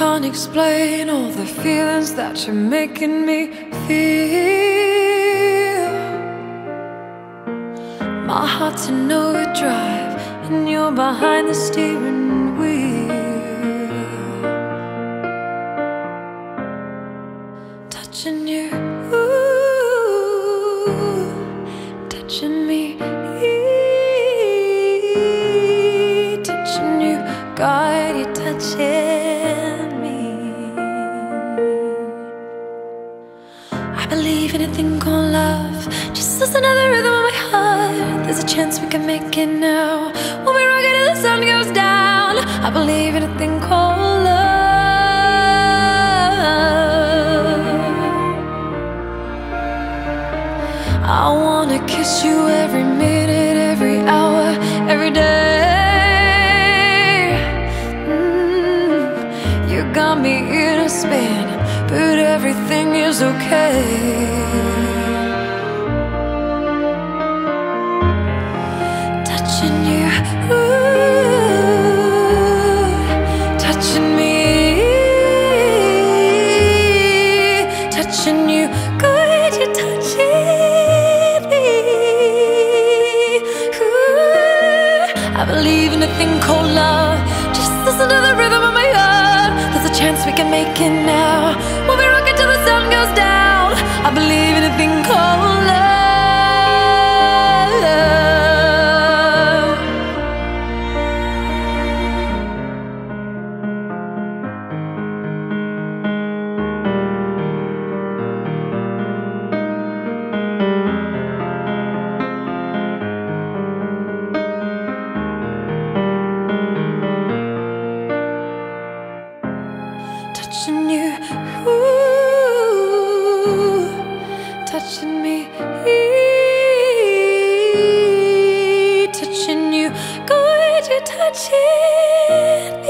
can't explain all the feelings that you're making me feel. My heart's in overdrive and you're behind the steering wheel. Touching you, ooh, touching me, touching you, God, you're touching me. I believe in a thing called love, just as another rhythm in my heart. There's a chance we can make it now. We'll be rocking till the sun goes down. I believe in a thing called love. I wanna kiss you every minute, every hour, every day. You got me in a spin, but everything is okay. Touching you, ooh, touching me, touching you, good, you're touching me. Ooh, I believe in a thing called love, just listen to the rhythm of my heart. There's a chance we can make it now. We'll be rocking till the sun goes down. I believe in a thing called love. Touching you, ooh, touching me, touching you, good, you're touching